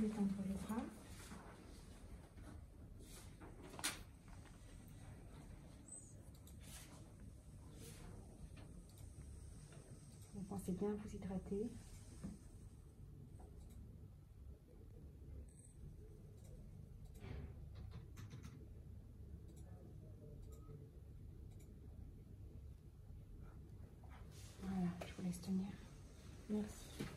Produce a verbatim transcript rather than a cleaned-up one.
détendre le bras. Vous pensez bien vous hydrater. Voilà, je vous laisse tenir. Merci.